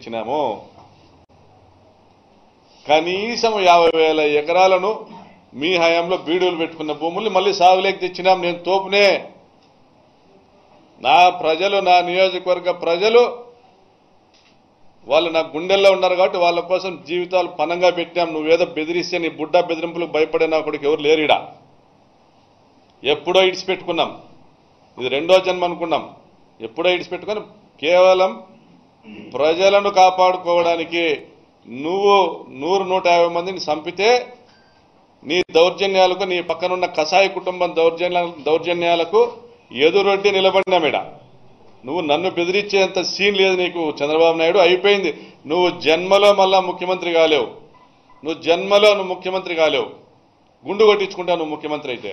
తెచ్చినాము. కనీసం 50,000 ఎకరాలను మీ హయాంలో బీడులు పెట్టుకున్న భూముల్ని మళ్ళీ సాగులేకి తెచ్చినాం. నేను తోపునే. నా ప్రజలు, నా నియోజకవర్గ ప్రజలు వాళ్ళు నా గుండెల్లో ఉన్నారు కాబట్టి వాళ్ళ కోసం జీవితాలు పనంగా పెట్టాం. నువ్వేదో బెదిరిస్తే నీ బుడ్డ బెదిరింపులకు భయపడే నా కొడుకు ఎవరు లేరిడా. ఎప్పుడో ఇడిచిపెట్టుకున్నాం. ఇది రెండో జన్మ అనుకున్నాం. ఎప్పుడో ఇడిచిపెట్టుకొని కేవలం ప్రజలను కాపాడుకోవడానికి నువ్వు 100-150 మందిని చంపితే నీ దౌర్జన్యాలకు, నీ పక్కనున్న కసాయి కుటుంబం దౌర్జన్యాలకు ఎదురొడ్డి నిలబడినామేడ. నువ్వు నన్ను బెదిరించేంత సీన్ లేదు నీకు చంద్రబాబు నాయుడు. అయిపోయింది. నువ్వు జన్మలో మళ్ళా ముఖ్యమంత్రి కాలేవు. నువ్వు ముఖ్యమంత్రి కాలేవు. గుండు కొట్టించుకుంటావు నువ్వు ముఖ్యమంత్రి అయితే.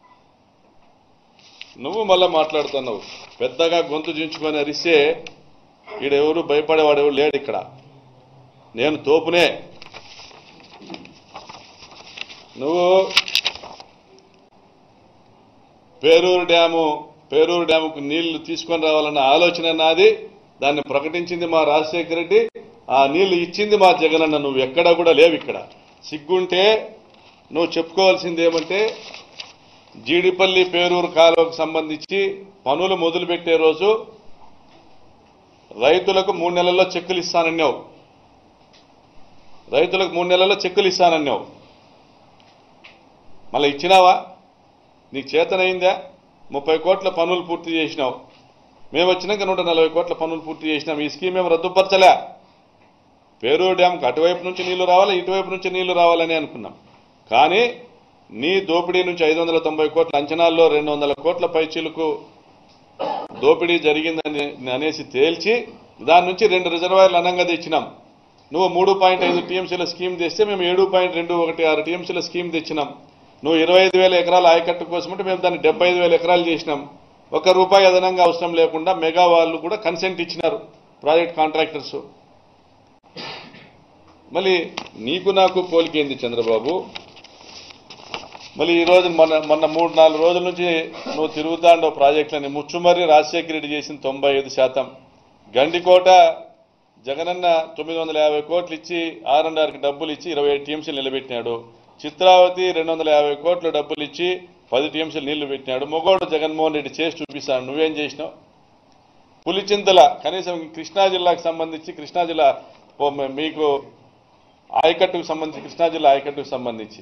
నువ్వు మళ్ళా మాట్లాడుతున్నావు. పెద్దగా గొంతు దించుకొని అరిస్తే ఈడెవరు భయపడేవాడెవరు లేడు ఇక్కడ. నేను తోపునే. నువ్వు పేరూరు డ్యాముకు నీళ్లు తీసుకొని రావాలన్న ఆలోచన నాది. దాన్ని ప్రకటించింది మా రాజశేఖర రెడ్డి. ఆ నీళ్లు ఇచ్చింది మా జగనన్న. నువ్వు ఎక్కడా కూడా లేవు ఇక్కడ. సిగ్గుంటే నువ్వు చెప్పుకోవాల్సింది ఏమంటే, జీడిపల్లి పేరూరు కాలువకు సంబంధించి పనులు మొదలుపెట్టే రోజు రైతులకు 3 నెలల్లో చెక్కులు ఇస్తానన్నావు. మళ్ళీ ఇచ్చినావా? నీకు చేతనైందా? 30 కోట్ల పనులు పూర్తి చేసినావు. మేము వచ్చినాక 140 కోట్ల పనులు పూర్తి చేసినాం. ఈ స్కీమ్ ఏమి రద్దుపరచలే. పేరూరు డ్యాంకు అటువైపు నుంచి నీళ్లు రావాలి, ఇటువైపు నుంచి నీళ్లు రావాలని అనుకున్నాం. కానీ నీ దోపిడీ నుంచి 590 కోట్ల అంచనాల్లో 200 కోట్ల పైచీలకు దోపిడీ జరిగిందని అనేసి తేల్చి దాని నుంచి 2 రిజర్వాయర్లు అనంగా తెచ్చినాం. నువ్వు 3.5 టీఎంసీల స్కీమ్ తెస్తే మేము 7.216 టీఎంసీల స్కీమ్ తెచ్చినాం. నువ్వు 25,000 ఎకరాల ఆయకట్టు కోసం అంటే మేము దాన్ని 75,000 ఎకరాలు చేసినాం. ₹1 అదనంగా అవసరం లేకుండా మెగా వాళ్ళు కూడా కన్సెంట్ ఇచ్చినారు, ప్రాజెక్ట్ కాంట్రాక్టర్స్. మళ్ళీ నీకు నాకు పోలికేంది చంద్రబాబు? మళ్ళీ ఈరోజు మొన్న 3-4 రోజుల నుంచి నువ్వు తిరుగుతాండో ప్రాజెక్టులని. ముచ్చుమర్రి రాజశేఖర రెడ్డి చేసిన 95%. గండికోట జగనన్న 950 కోట్లు ఇచ్చి R&Rకి డబ్బులు ఇచ్చి 27 టీఎంసీలు నిలబెట్టినాడు. చిత్రావతి 250 కోట్లు డబ్బులు ఇచ్చి 10 టీఎంసీలు నీళ్లు పెట్టినాడు. మొగోడు జగన్మోహన్ రెడ్డి చేసి చూపిస్తాడు. నువ్వేం చేసినావు? పులిచింతల కనీసం కృష్ణా జిల్లాకు సంబంధించి, కృష్ణా జిల్లా మీకు ఆయకట్టుకు సంబంధించి, కృష్ణా జిల్లా ఆయకట్టుకు సంబంధించి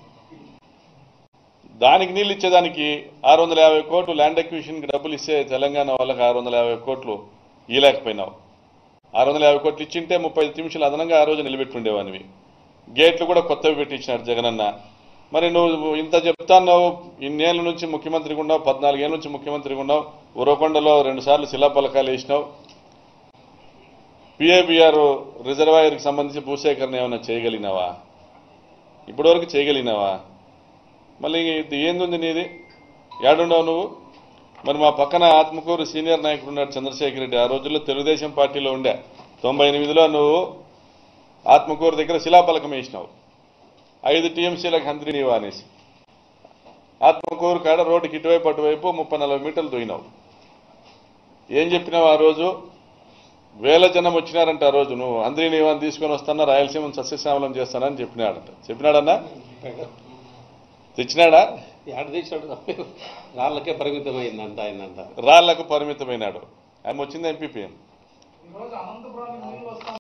దానికి నీళ్ళు ఇచ్చేదానికి 650 కోట్లు ల్యాండ్ అక్విజిషన్కి డబ్బులు ఇస్తే తెలంగాణ వాళ్ళకి 650 కోట్లు ఇవ్వలేకపోయినావు. 650 కోట్లు ఇచ్చింటే 35 నిమిషాలు అదనంగా ఆ రోజు నిలబెట్టుండేవానివి. గేట్లు కూడా కొత్తవి పెట్టించినాడు జగనన్న. మరి నువ్వు ఇంత చెప్తాన్నావు, ఇన్నేళ్ల నుంచి ముఖ్యమంత్రిగా ఉన్నావు, 14 ఏళ్ళ నుంచి ముఖ్యమంత్రిగా ఉన్నావు. ఉరవకొండలో 2 సార్లు శిలాఫలకాలు వేసినావు. PABR రిజర్వాయర్కి సంబంధించి భూసేకరణ ఏమైనా చేయగలిగినావా? ఇప్పటివరకు చేయగలిగినావా? మళ్ళీ ఏందుంది నీది? ఏడుండవు నువ్వు? మరి మా పక్కన ఆత్మకూరు సీనియర్ నాయకుడు ఉన్నాడు చంద్రశేఖర్ రెడ్డి. ఆ రోజుల్లో తెలుగుదేశం పార్టీలో ఉండే. 98లో నువ్వు ఆత్మకూరు దగ్గర శిలాఫలకం వేసినావు. 5 టీఎంసీలకు హంద్రి నీవు అనేసి. ఆత్మకూరు కాడ రోడ్డుకి ఇటువైపు అటువైపు 30-40 మీటర్లు దొయినావు. ఏం చెప్పినావు ఆ రోజు? 1000 జనం వచ్చినారంట ఆ రోజు. నువ్వు హంద్రి నీవాన్ని తీసుకొని వస్తానా, రాయలసీమను సస్యశ్యామలం చేస్తానని చెప్పినాడంట. చెప్పినాడన్నా? తెచ్చినాడా? రాళ్లకే పరిమితమైందంట. ఆయనంతా రాళ్లకు పరిమితమైనాడు. ఆయన వచ్చింది ఎంపీపీ.